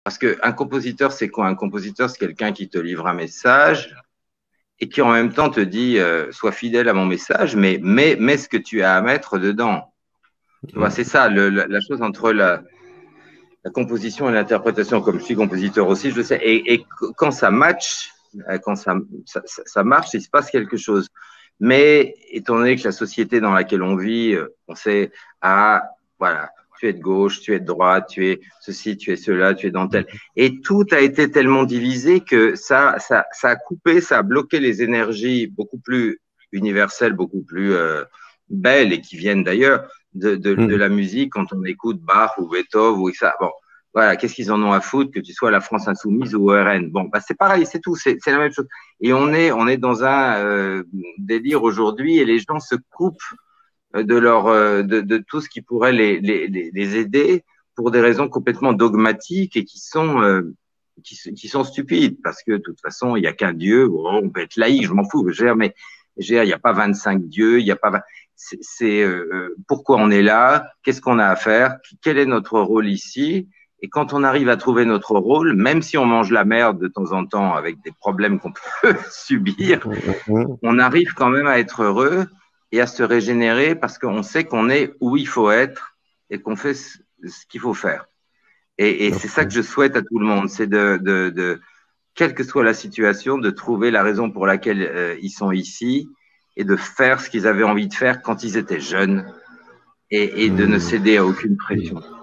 Parce qu'un compositeur, c'est quoi? Un compositeur, c'est quelqu'un qui te livre un message et qui en même temps te dit sois fidèle à mon message, mais mets ce que tu as à mettre dedans. Tu vois, c'est ça la chose entre la composition et l'interprétation. Comme je suis compositeur aussi, je le sais. Et quand ça match, quand ça marche, il se passe quelque chose. Mais étant donné que la société dans laquelle on vit, on sait, ah, voilà, tu es de gauche, tu es de droite, tu es ceci, tu es cela, tu es dans tel. Et tout a été tellement divisé que ça a coupé, ça a bloqué les énergies beaucoup plus universelles, beaucoup plus belles et qui viennent d'ailleurs de la musique quand on écoute Bach ou Beethoven ou ça. Bon, voilà, qu'est-ce qu'ils en ont à foutre que tu sois la France insoumise ou au RN. Bon, bah c'est pareil, c'est tout, c'est la même chose. Et on est dans un délire aujourd'hui et les gens se coupent de tout ce qui pourrait les aider pour des raisons complètement dogmatiques et qui sont stupides parce que de toute façon il y a qu'un Dieu. Bon, on peut être laïque, je m'en fous. Mais il n'y a pas 25 dieux, il y a pas. C'est pourquoi on est là, qu'est-ce qu'on a à faire, quel est notre rôle ici. Et quand on arrive à trouver notre rôle, même si on mange la merde de temps en temps avec des problèmes qu'on peut subir, on arrive quand même à être heureux et à se régénérer parce qu'on sait qu'on est où il faut être et qu'on fait ce qu'il faut faire. Et c'est ça que je souhaite à tout le monde, c'est quelle que soit la situation, de trouver la raison pour laquelle ils sont ici et de faire ce qu'ils avaient envie de faire quand ils étaient jeunes et de ne céder à aucune pression.